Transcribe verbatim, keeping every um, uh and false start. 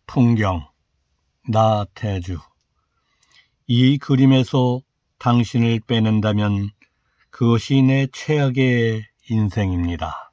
풍경, 나태주. 이 그림에서 당신을 빼낸다면 그것이 내 최악의 인생입니다.